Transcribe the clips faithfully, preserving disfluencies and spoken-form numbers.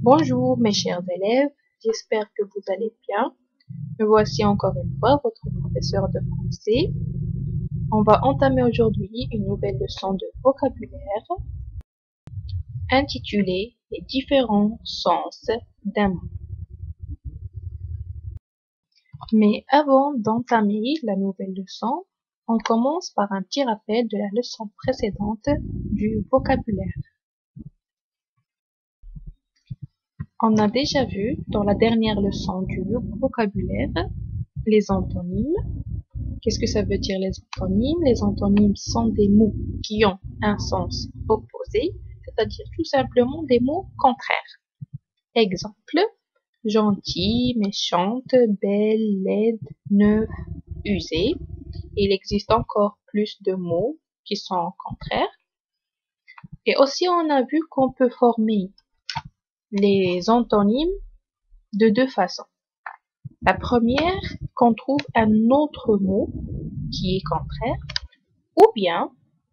Bonjour mes chers élèves, j'espère que vous allez bien. Me voici encore une fois votre professeur de français. On va entamer aujourd'hui une nouvelle leçon de vocabulaire intitulée Les différents sens d'un mot. Mais avant d'entamer la nouvelle leçon, on commence par un petit rappel de la leçon précédente du vocabulaire. On a déjà vu dans la dernière leçon du vocabulaire les antonymes. Qu'est-ce que ça veut dire les antonymes? Les antonymes sont des mots qui ont un sens opposé, c'est-à-dire tout simplement des mots contraires. Exemple, gentil, méchante, belle, laide, neuve, usée. Il existe encore plus de mots qui sont contraires. Et aussi, on a vu qu'on peut former les antonymes de deux façons. La première, qu'on trouve un autre mot qui est contraire, ou bien,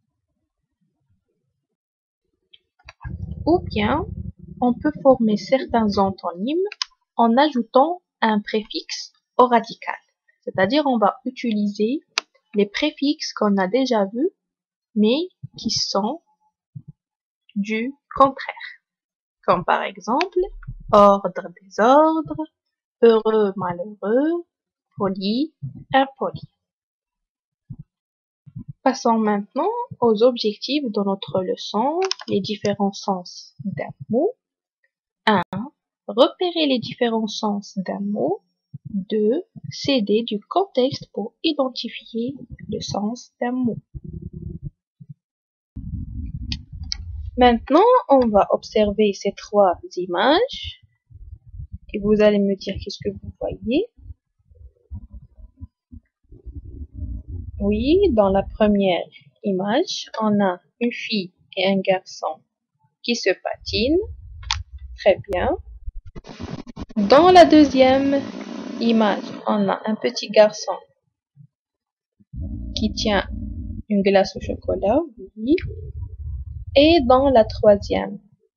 ou bien, on peut former certains antonymes en ajoutant un préfixe au radical. C'est-à-dire, on va utiliser les préfixes qu'on a déjà vus, mais qui sont du contraire. Comme par exemple, ordre, désordre, heureux, malheureux, poli, impoli. Passons maintenant aux objectifs de notre leçon, les différents sens d'un mot. un. Repérer les différents sens d'un mot. deux. S'aider du contexte pour identifier le sens d'un mot. Maintenant, on va observer ces trois images et vous allez me dire qu'est-ce que vous voyez. Oui, dans la première image, on a une fille et un garçon qui se patinent. Très bien. Dans la deuxième image, on a un petit garçon qui tient une glace au chocolat. Oui. Et dans la troisième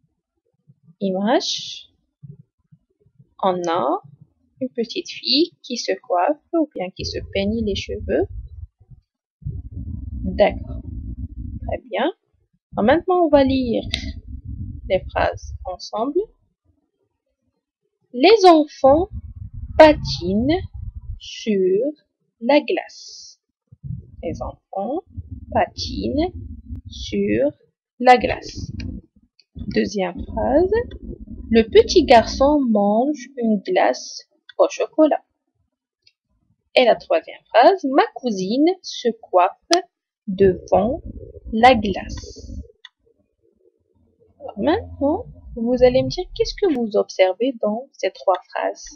image, on a une petite fille qui se coiffe ou bien qui se peigne les cheveux. D'accord. Très bien. Alors maintenant, on va lire les phrases ensemble. Les enfants patinent sur la glace. Les enfants patinent sur la glace. Deuxième phrase. Le petit garçon mange une glace au chocolat. Et la troisième phrase. Ma cousine se coiffe devant la glace. Alors maintenant, vous allez me dire qu'est-ce que vous observez dans ces trois phrases.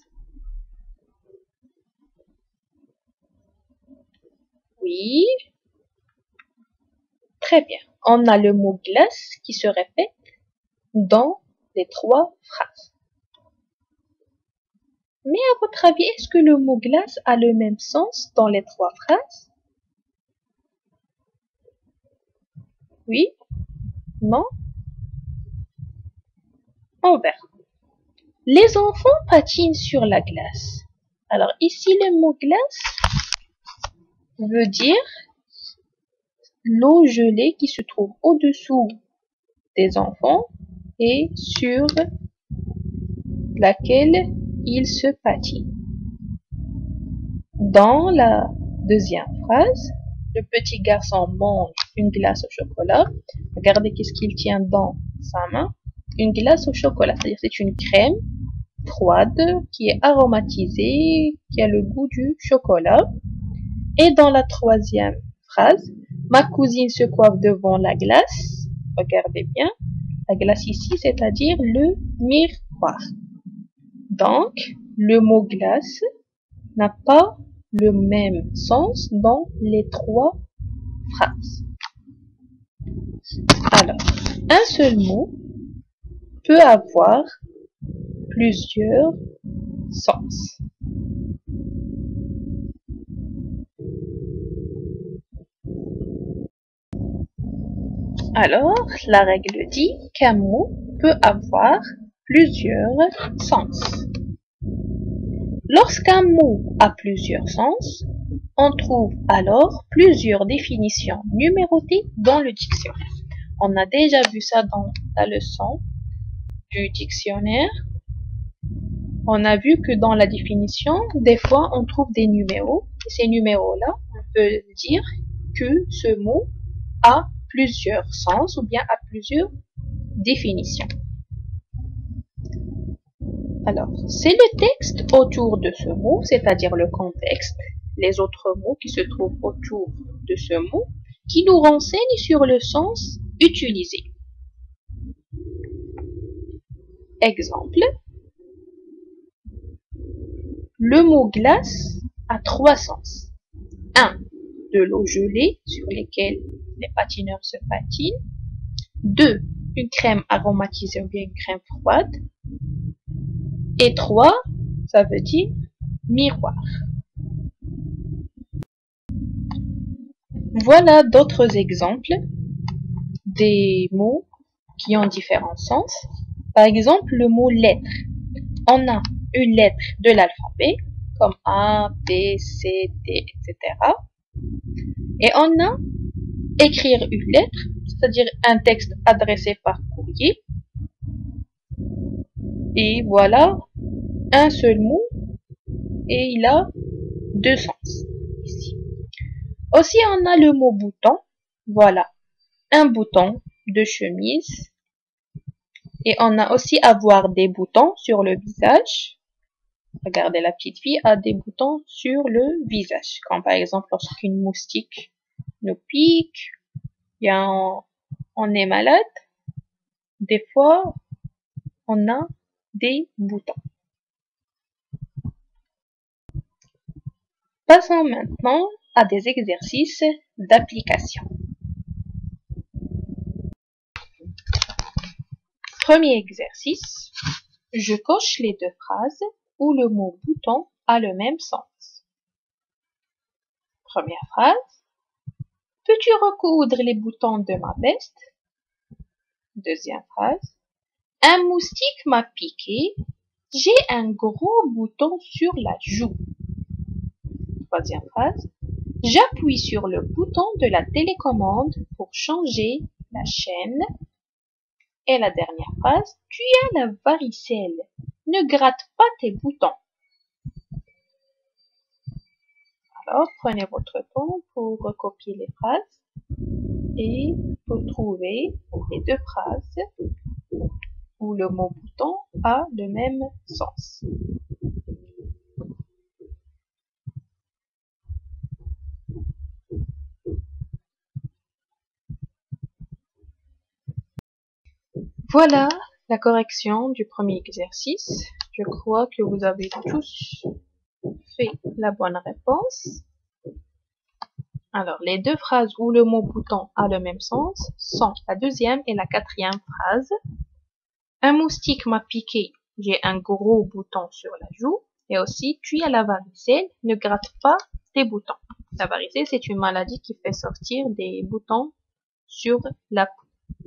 Oui. Très bien. On a le mot glace qui se répète dans les trois phrases. Mais à votre avis, est-ce que le mot glace a le même sens dans les trois phrases? Oui? Non? On verra. Les enfants patinent sur la glace. Alors ici, le mot glace veut dire l'eau gelée qui se trouve au-dessous des enfants et sur laquelle ils se patinent. Dans la deuxième phrase, le petit garçon mange une glace au chocolat. Regardez qu'est-ce qu'il tient dans sa main. Une glace au chocolat, c'est-à-dire c'est une crème froide qui est aromatisée, qui a le goût du chocolat. Et dans la troisième phrase, ma cousine se coiffe devant la glace. Regardez bien, la glace ici, c'est-à-dire le miroir. Donc, le mot glace n'a pas le même sens dans les trois phrases. Alors, un seul mot peut avoir plusieurs sens. Alors, la règle dit qu'un mot peut avoir plusieurs sens. Lorsqu'un mot a plusieurs sens, on trouve alors plusieurs définitions numérotées dans le dictionnaire. On a déjà vu ça dans la leçon du dictionnaire. On a vu que dans la définition, des fois, on trouve des numéros. Et ces numéros-là, on peut dire que ce mot a plusieurs sens ou bien a plusieurs définitions. Alors, c'est le texte autour de ce mot, c'est-à-dire le contexte, les autres mots qui se trouvent autour de ce mot, qui nous renseignent sur le sens utilisé. Exemple, le mot glace a trois sens. un. De l'eau gelée sur laquelle les patineurs se patinent. deux. Une crème aromatisée ou bien une crème froide. Et trois. Ça veut dire miroir. Voilà d'autres exemples des mots qui ont différents sens. Par exemple, le mot lettre. On a une lettre de l'alphabet, comme A, B, C, D, et cetera. Et on a écrire une lettre, c'est-à-dire un texte adressé par courrier. Et voilà, un seul mot, et il a deux sens ici. Aussi, on a le mot bouton. Voilà, un bouton de chemise. Et on a aussi avoir des boutons sur le visage. Regardez, la petite fille a des boutons sur le visage. Comme par exemple, lorsqu'une moustique nous pique, bien, on, on est malade. Des fois, on a des boutons. Passons maintenant à des exercices d'application. Premier exercice, je coche les deux phrases où le mot bouton a le même sens. Première phrase, peux-tu recoudre les boutons de ma veste? Deuxième phrase, un moustique m'a piqué, j'ai un gros bouton sur la joue. Troisième phrase, j'appuie sur le bouton de la télécommande pour changer la chaîne. Et la dernière phrase, tu as la varicelle, ne gratte pas tes boutons. Alors, prenez votre temps pour recopier les phrases et pour trouver les deux phrases où le mot bouton a le même sens. Voilà la correction du premier exercice. Je crois que vous avez tous fait la bonne réponse. Alors, les deux phrases où le mot bouton a le même sens sont la deuxième et la quatrième phrase. Un moustique m'a piqué, j'ai un gros bouton sur la joue. Et aussi, tu as la varicelle, ne gratte pas tes boutons. La varicelle, c'est une maladie qui fait sortir des boutons sur la peau.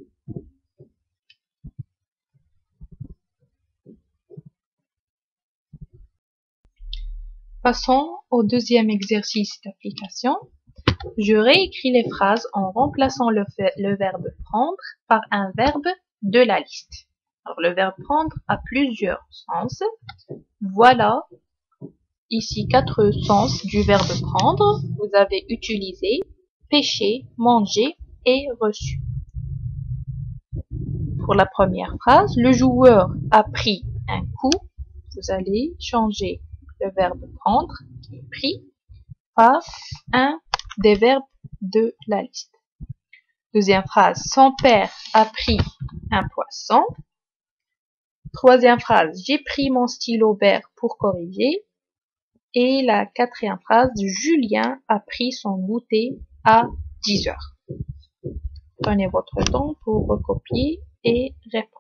Passons au deuxième exercice d'application. Je réécris les phrases en remplaçant le, le verbe prendre par un verbe de la liste. Alors, le verbe prendre a plusieurs sens. Voilà ici quatre sens du verbe prendre. Vous avez utilisé, pêcher, manger et reçu. Pour la première phrase, le joueur a pris un coup. Vous allez changer le verbe prendre, qui est pris, par un des verbes de la liste. Deuxième phrase, son père a pris un poisson. Troisième phrase, j'ai pris mon stylo vert pour corriger. Et la quatrième phrase, Julien a pris son goûter à dix heures. Prenez votre temps pour recopier et répondre.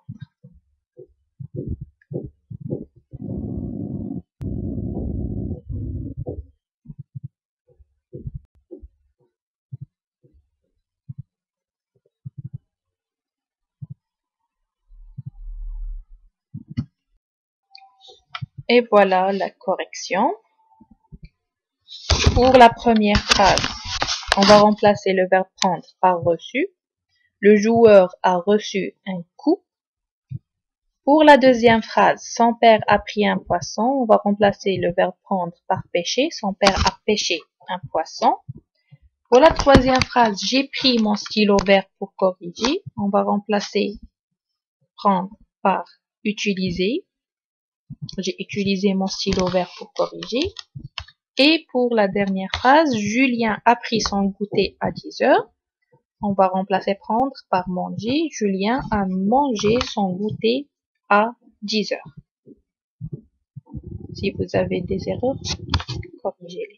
Et voilà la correction. Pour la première phrase, on va remplacer le verbe prendre par reçu. Le joueur a reçu un coup. Pour la deuxième phrase, son père a pris un poisson, on va remplacer le verbe prendre par pêcher. Son père a pêché un poisson. Pour la troisième phrase, j'ai pris mon stylo vert pour corriger, on va remplacer prendre par utiliser. J'ai utilisé mon stylo vert pour corriger. Et pour la dernière phrase, Julien a pris son goûter à dix heures. On va remplacer prendre par manger. Julien a mangé son goûter à dix heures. Si vous avez des erreurs, corrigez-les.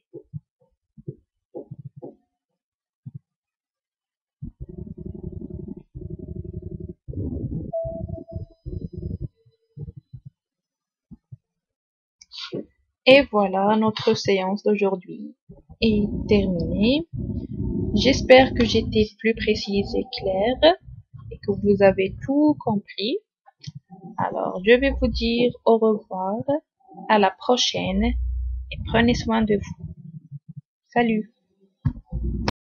Et voilà, notre séance d'aujourd'hui est terminée. J'espère que j'étais plus précise et claire et que vous avez tout compris. Alors, je vais vous dire au revoir, à la prochaine et prenez soin de vous. Salut!